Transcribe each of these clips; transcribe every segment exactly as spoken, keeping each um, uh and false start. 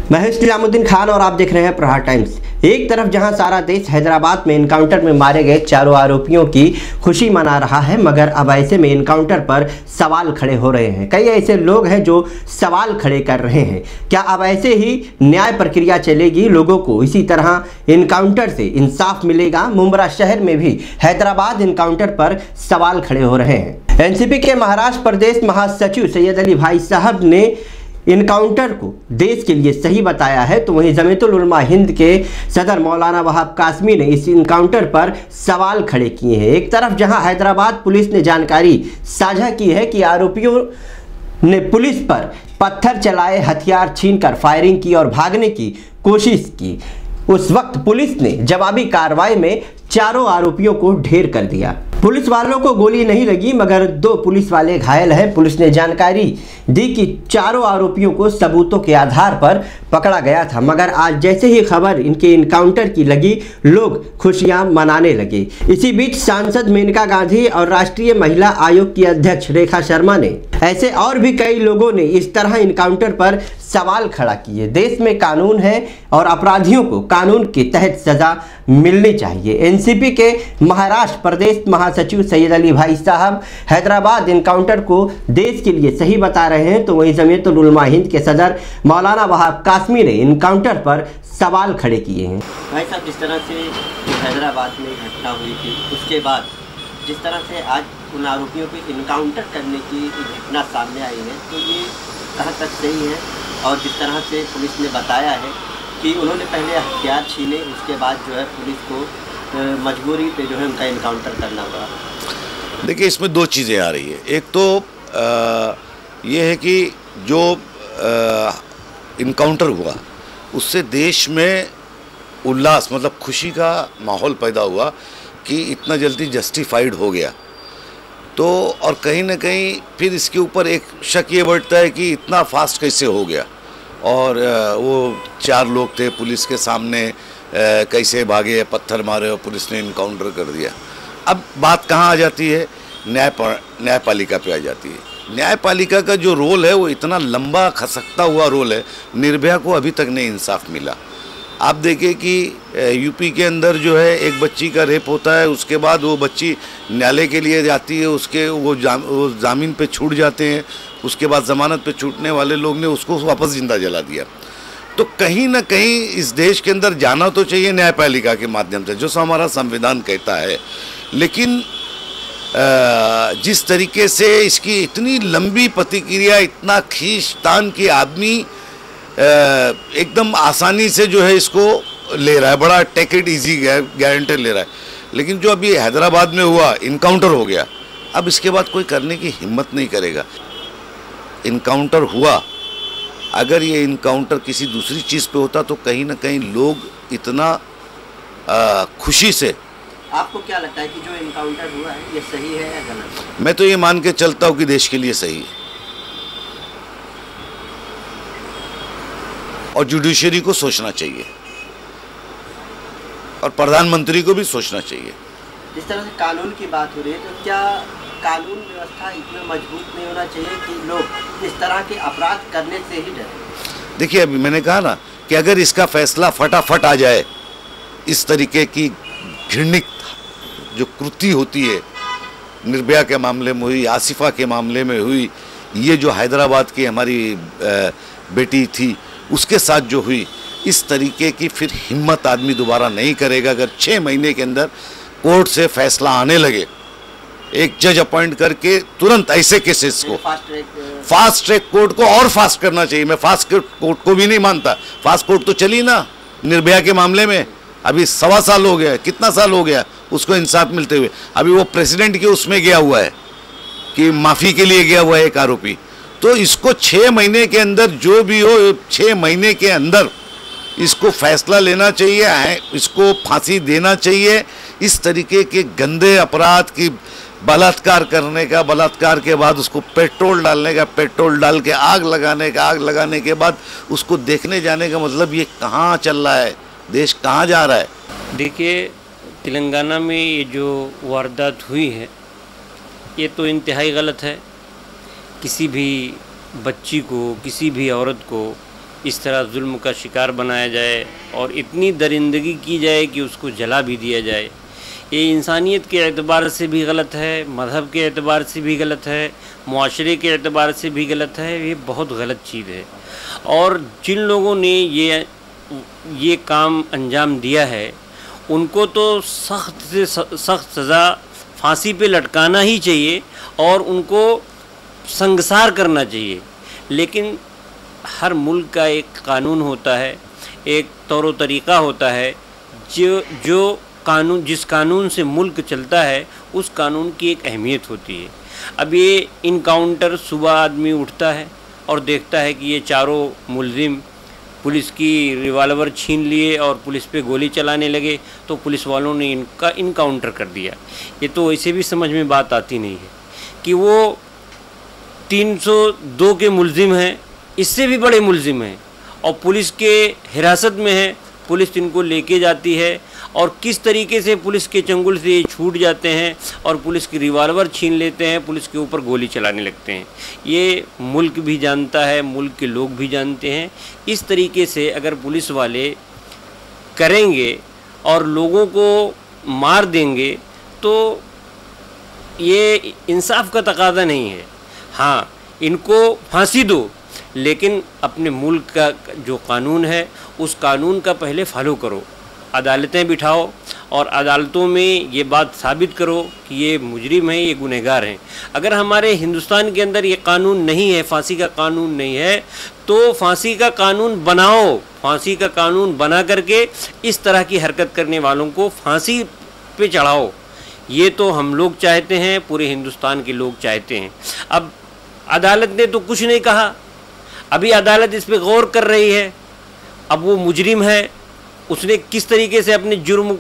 मैं हूं इस्लामुद्दीन खान और आप देख रहे हैं प्रहार टाइम्स। एक तरफ जहां सारा देश हैदराबाद में इनकाउंटर में मारे गए चारों आरोपियों की खुशी मना रहा है, मगर अब ऐसे में इनकाउंटर पर सवाल खड़े हो रहे हैं। कई ऐसे लोग हैं जो सवाल खड़े कर रहे हैं, क्या अब ऐसे ही न्याय प्रक्रिया चलेगी? लोगों को इसी तरह इनकाउंटर से इंसाफ मिलेगा? मुंब्रा शहर में भी हैदराबाद इनकाउंटर पर सवाल खड़े हो रहे हैं। एनसीपी के महाराष्ट्र प्रदेश महासचिव सैयद अली भाई साहब ने इनकाउंटर को देश के लिए सही बताया है, तो वहीं जमीयतुल उलमा हिंद के सदर मौलाना वहाब कासमी ने इस इनकाउंटर पर सवाल खड़े किए हैं। एक तरफ जहां हैदराबाद पुलिस ने जानकारी साझा की है कि आरोपियों ने पुलिस पर पत्थर चलाए, हथियार छीनकर फायरिंग की और भागने की कोशिश की, उस वक्त पुलिस ने जवाबी कार्रवाई में चारों आरोपियों को ढेर कर दिया। पुलिस वालों को गोली नहीं लगी, मगर दो पुलिस वाले घायल हैं। पुलिस ने जानकारी दी कि चारों आरोपियों को सबूतों के आधार पर पकड़ा गया था, मगर आज जैसे ही खबर इनके इनकाउंटर की लगी, लोग खुशियां मनाने लगे। इसी बीच सांसद मेनका गांधी और राष्ट्रीय महिला आयोग की अध्यक्ष रेखा शर्मा ने ऐसे और भी कई लोगों ने इस तरह इनकाउंटर पर सवाल खड़ा किए। देश में कानून है और अपराधियों को कानून के तहत सजा मिलनी चाहिए। एनसीपी के महाराष्ट्र प्रदेश महासचिव सैयद अली भाई साहब हैदराबाद इनकाउंटर को देश के लिए सही बता रहे हैं, तो वहीं जमीयतुल उलमा हिंद के सदर मौलाना वहाब कासमी ने इनकाउंटर पर सवाल खड़े किए हैं। भाई साहब, जिस तरह से हैदराबाद में घटना हुई थी, उसके बाद जिस तरह से आज उन आरोपियों को इनकाउंटर करने की घटना सामने आई है, तो ये कहाँ तक सही है? और जिस तरह से पुलिस ने बताया है कि उन्होंने पहले हथियार छीने, उसके बाद जो है पुलिस को मजबूरी पे जो है उनका इनकाउंटर करना पड़ा। देखिए, इसमें दो चीज़ें आ रही है। एक तो आ, ये है कि जो इनकाउंटर हुआ उससे देश में उल्लास, मतलब खुशी का माहौल पैदा हुआ कि इतना जल्दी जस्टिफाइड हो गया। तो और कहीं ना कहीं फिर इसके ऊपर एक शक ये बढ़ता है कि इतना फास्ट कैसे हो गया, और वो चार लोग थे पुलिस के सामने, कैसे भागे, पत्थर मारे और पुलिस ने इनकाउंटर कर दिया। अब बात कहाँ आ जाती है? न्याय न्यायपालिका पे आ जाती है। न्यायपालिका का जो रोल है वो इतना लंबा खसकता हुआ रोल है, निर्भया को अभी तक नहीं इंसाफ मिला। आप देखिए कि यूपी के अंदर जो है एक बच्ची का रेप होता है, उसके बाद वो बच्ची न्यायालय के लिए जाती है, उसके वो जाम वो जामीन पे छूट जाते हैं, उसके बाद ज़मानत पे छूटने वाले लोग ने उसको वापस जिंदा जला दिया। तो कहीं ना कहीं इस देश के अंदर जाना तो चाहिए न्यायपालिका के माध्यम से, जो हमारा संविधान कहता है, लेकिन जिस तरीके से इसकी इतनी लंबी प्रतिक्रिया, इतना खींचतान की आदमी एकदम आसानी से जो है इसको ले रहा है, बड़ा टेक इट ईजी गारंटी ले रहा है। लेकिन जो अभी हैदराबाद में हुआ, इनकाउंटर हो गया, अब इसके बाद कोई करने की हिम्मत नहीं करेगा। इनकाउंटर हुआ, अगर ये इनकाउंटर किसी दूसरी चीज़ पे होता तो कहीं ना कहीं लोग इतना आ, खुशी से। आपको क्या लगता है कि जो इनकाउंटर हुआ है ये सही है या गलत? मैं तो ये मान के चलता हूँ कि देश के लिए सही है, और जुडिशरी को सोचना चाहिए और प्रधानमंत्री को भी सोचना चाहिए। जिस तरह से कानून की बात हो रही है, तो क्या कानून व्यवस्था इतना मजबूत नहीं होना चाहिए कि लोग इस तरह के अपराध करने से ही डरें? देखिए, अभी मैंने कहा ना कि अगर इसका फैसला फटाफट आ जाए, इस तरीके की घृणित जो कृति होती है, निर्भया के मामले में हुई, आसिफा के मामले में हुई, ये जो हैदराबाद की हमारी बेटी थी उसके साथ जो हुई, इस तरीके की फिर हिम्मत आदमी दोबारा नहीं करेगा। अगर छः महीने के अंदर कोर्ट से फैसला आने लगे, एक जज अपॉइंट करके तुरंत ऐसे केसेस को फास्ट ट्रैक कोर्ट को और फास्ट करना चाहिए। मैं फास्ट कोर्ट को भी नहीं मानता, फास्ट कोर्ट तो चली ना निर्भया के मामले में, अभी सवा साल हो गया, कितना साल हो गया उसको इंसाफ मिलते हुए। अभी वो प्रेसिडेंट के उसमें गया हुआ है कि माफ़ी के लिए गया हुआ है एक आरोपी। तो इसको छः महीने के अंदर जो भी हो, छः महीने के अंदर इसको फैसला लेना चाहिए, इसको फांसी देना चाहिए। इस तरीके के गंदे अपराध की बलात्कार करने का, बलात्कार के बाद उसको पेट्रोल डालने का, पेट्रोल डाल के आग लगाने का, आग लगाने के बाद उसको देखने जाने का, मतलब ये कहाँ चल रहा है, देश कहाँ जा रहा है? देखिए, तेलंगाना में ये जो वारदात हुई है ये तो इंतहाई गलत है। किसी भी बच्ची को, किसी भी औरत को इस तरह जुल्म का शिकार बनाया जाए और इतनी दरिंदगी की जाए कि उसको जला भी दिया जाए, ये इंसानियत के एतबार से भी गलत है, मज़हब के एतबार से भी गलत है, मुआशरे के एतबार से भी गलत है। ये बहुत गलत चीज़ है। और जिन लोगों ने ये ये काम अंजाम दिया है उनको तो सख्त से सख्त सज़ा फांसी पे लटकाना ही चाहिए और उनको संगसार करना चाहिए। लेकिन हर मुल्क का एक कानून होता है, एक तौर तरीक़ा होता है, जो जो कानून जिस कानून से मुल्क चलता है उस कानून की एक अहमियत होती है। अब ये इनकाउंटर, सुबह आदमी उठता है और देखता है कि ये चारों मुलजिम पुलिस की रिवाल्वर छीन लिए और पुलिस पे गोली चलाने लगे, तो पुलिस वालों ने इनका इनकाउंटर कर दिया। ये तो वैसे भी समझ में बात आती नहीं है कि वो तीन सौ दो के मुलजिम हैं, इससे भी बड़े मुलजिम हैं और पुलिस के हिरासत में है। पुलिस इनको लेके जाती है और किस तरीके से पुलिस के चंगुल से ये छूट जाते हैं और पुलिस की रिवाल्वर छीन लेते हैं, पुलिस के ऊपर गोली चलाने लगते हैं। ये मुल्क भी जानता है, मुल्क के लोग भी जानते हैं। इस तरीके से अगर पुलिस वाले करेंगे और लोगों को मार देंगे तो ये इंसाफ का तकाज़ा नहीं है। हाँ, इनको फांसी दो, लेकिन अपने मुल्क का जो कानून है उस कानून का पहले फॉलो करो, अदालतें बिठाओ और अदालतों में ये बात साबित करो कि ये मुजरिम हैं, ये गुनहगार हैं। अगर हमारे हिंदुस्तान के अंदर ये कानून नहीं है, फांसी का कानून नहीं है, तो फांसी का कानून बनाओ। फांसी का कानून बना करके इस तरह की हरकत करने वालों को फांसी पे चढ़ाओ। ये तो हम लोग चाहते हैं, पूरे हिंदुस्तान के लोग चाहते हैं। अब अदालत ने तो कुछ नहीं कहा, अभी अदालत इस पर गौर कर रही है। अब वो मुजरिम है, उसने किस तरीके से अपने जुर्म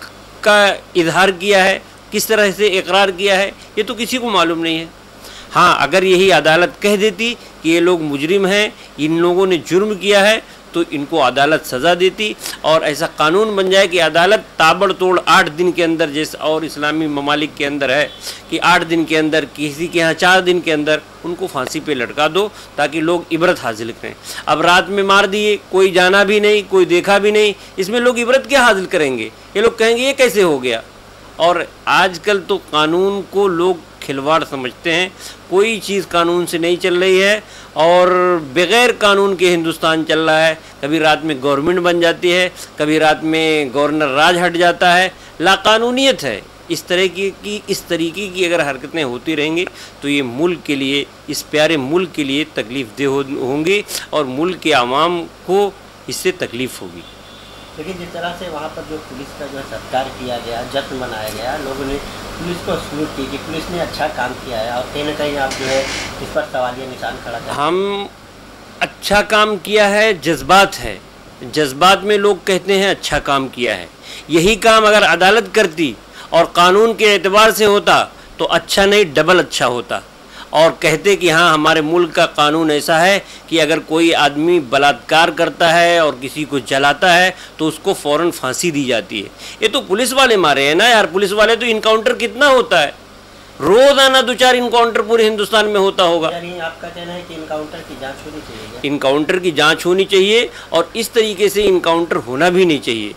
का इजहार किया है, किस तरह से इकरार किया है, ये तो किसी को मालूम नहीं है। हाँ, अगर यही अदालत कह देती कि ये लोग मुजरिम हैं, इन लोगों ने जुर्म किया है, तो इनको अदालत सज़ा देती और ऐसा कानून बन जाए कि अदालत ताबड़तोड़ आठ दिन के अंदर, जैसे और इस्लामी ममालिक के अंदर है कि आठ दिन के अंदर, किसी के यहाँ चार दिन के अंदर उनको फांसी पे लटका दो ताकि लोग इबरत हासिल करें। अब रात में मार दिए, कोई जाना भी नहीं, कोई देखा भी नहीं, इसमें लोग इबरत क्या हासिल करेंगे? ये लोग कहेंगे ये कैसे हो गया। और आजकल तो कानून को लोग खिलवाड़ समझते हैं, कोई चीज़ कानून से नहीं चल रही है और बग़ैर कानून के हिंदुस्तान चल रहा है। कभी रात में गवर्नमेंट बन जाती है, कभी रात में गवर्नर राज हट जाता है, लाकानूनियत है। इस तरह की, की इस तरीके की अगर हरकतें होती रहेंगी तो ये मुल्क के लिए, इस प्यारे मुल्क के लिए तकलीफ़ देह होंगी और मुल्क के आवाम को इससे तकलीफ़ होगी। लेकिन जिस तरह से वहाँ पर जो पुलिस का जो सत्कार किया गया, जश्न मनाया गया, लोगों ने पुलिस को सल्यूट की कि पुलिस ने अच्छा काम किया है, और कहीं ना कहीं आप जो है इस पर सवालिया निशान खड़ा कर। हम अच्छा काम किया है, जज्बात है, जज्बात में लोग कहते हैं अच्छा काम किया है। यही काम अगर अदालत करती और कानून के एतबार से होता तो अच्छा नहीं, डबल अच्छा होता। और कहते कि हाँ, हमारे मुल्क का कानून ऐसा है कि अगर कोई आदमी बलात्कार करता है और किसी को जलाता है तो उसको फ़ौरन फांसी दी जाती है। ये तो पुलिस वाले मारे हैं ना यार। पुलिस वाले तो इनकाउंटर कितना होता है, रोज़ाना दो चार इनकाउंटर पूरे हिंदुस्तान में होता होगा। यानी आपका कहना है कि इनकाउंटर की जाँच होनी चाहिए? इनकाउंटर की जाँच होनी चाहिए और इस तरीके से इनकाउंटर होना भी नहीं चाहिए।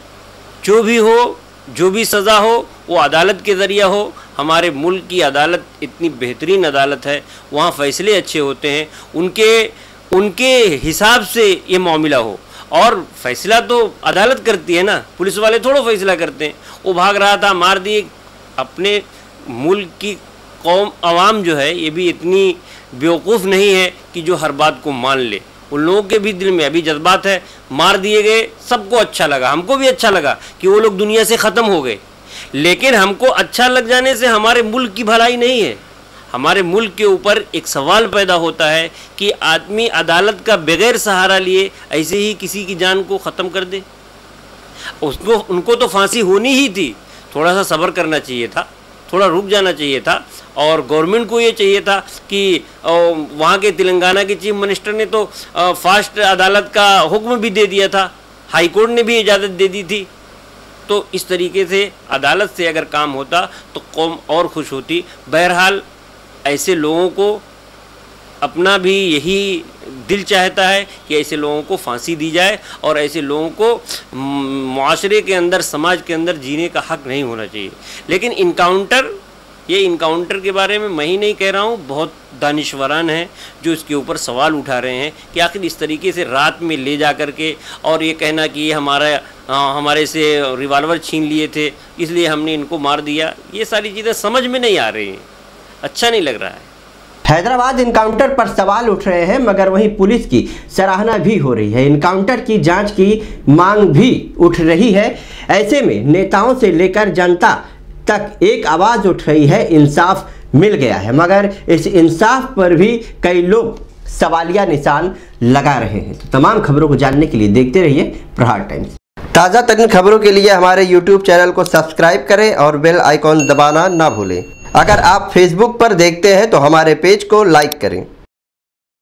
जो भी हो, जो भी सज़ा हो, वो अदालत के ज़रिए हो। हमारे मुल्क की अदालत इतनी बेहतरीन अदालत है, वहाँ फ़ैसले अच्छे होते हैं, उनके उनके हिसाब से ये मामला हो। और फ़ैसला तो अदालत करती है ना, पुलिस वाले थोड़ा फ़ैसला करते हैं। वो भाग रहा था, मार दिए। अपने मुल्क की कौम आवाम जो है ये भी इतनी बेवकूफ़ नहीं है कि जो हर बात को मान ले। उन लोगों के भी दिल में अभी जज्बात है। मार दिए गए, सबको अच्छा लगा, हमको भी अच्छा लगा कि वो लोग दुनिया से ख़त्म हो गए। लेकिन हमको अच्छा लग जाने से हमारे मुल्क की भलाई नहीं है। हमारे मुल्क के ऊपर एक सवाल पैदा होता है कि आदमी अदालत का बग़ैर सहारा लिए ऐसे ही किसी की जान को ख़त्म कर दे। उसको उनको तो फांसी होनी ही थी। थोड़ा सा सब्र करना चाहिए था, थोड़ा रुक जाना चाहिए था। और गवर्नमेंट को ये चाहिए था कि वहाँ के तेलंगाना के चीफ मिनिस्टर ने तो फास्ट अदालत का हुक्म भी दे दिया था, हाई कोर्ट ने भी इजाज़त दे दी थी। तो इस तरीके से अदालत से अगर काम होता तो कौम और खुश होती। बहरहाल ऐसे लोगों को अपना भी यही दिल चाहता है कि ऐसे लोगों को फांसी दी जाए और ऐसे लोगों को मुआशरे के अंदर, समाज के अंदर जीने का हक नहीं होना चाहिए। लेकिन इनकाउंटर, ये इनकाउंटर के बारे में मैं ही नहीं कह रहा हूँ, बहुत दानिशवरान हैं जो इसके ऊपर सवाल उठा रहे हैं कि आखिर इस तरीके से रात में ले जा कर के और ये कहना कि ये हमारा आ, हमारे से रिवाल्वर छीन लिए थे इसलिए हमने इनको मार दिया, ये सारी चीज़ें समझ में नहीं आ रही हैं, अच्छा नहीं लग रहा है। हैदराबाद इनकाउंटर पर सवाल उठ रहे हैं, मगर वहीं पुलिस की सराहना भी हो रही है। इनकाउंटर की जांच की मांग भी उठ रही है। ऐसे में नेताओं से लेकर जनता तक एक आवाज़ उठ रही है, इंसाफ मिल गया है, मगर इस इंसाफ पर भी कई लोग सवालिया निशान लगा रहे हैं। तो तमाम खबरों को जानने के लिए देखते रहिए प्रहार टाइम्स। ताज़ा तरीन खबरों के लिए हमारे यूट्यूब चैनल को सब्सक्राइब करें और बेल आइकॉन दबाना ना भूलें। अगर आप फेसबुक पर देखते हैं तो हमारे पेज को लाइक करें।